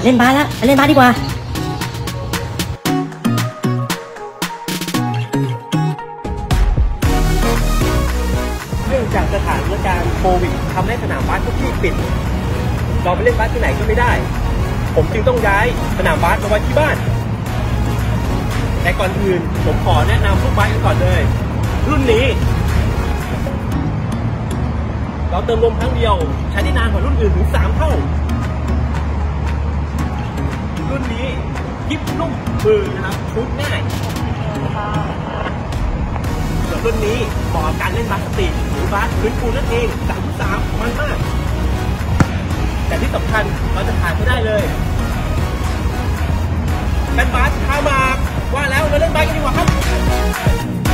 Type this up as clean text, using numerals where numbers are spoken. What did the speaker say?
เล่นบาสแล้วเล่นบาสดีกว่าเนื่องจากสถานการณ์โควิดทำให้สนามบาสทุกที่ปิดเราไปเล่นบาสที่ไหนก็ไม่ได้ผมจึงต้องย้ายสนามบาสมาไว้ที่บ้านแต่ก่อนอื่นผมขอแนะนำลูกบาสกันก่อนเลยรุ่นนี้เราเติมลมครั้งเดียวใช้ได้นานกว่ารุ่นอื่นถึง3 เท่ารุ่นนี้ยิบนุ่มมือนะครับชุดง่ายส่วนรุ่นนี้เหมาะกับการเล่นบาสสตรีทหรือบาสพื้นปูนนั่นเอง3 มันมากแต่ที่สำคัญเราจะขาดไม่ได้เลยเป็นบาสท่าหมากว่าแล้วเราเล่นบาสกันดีกว่าครับ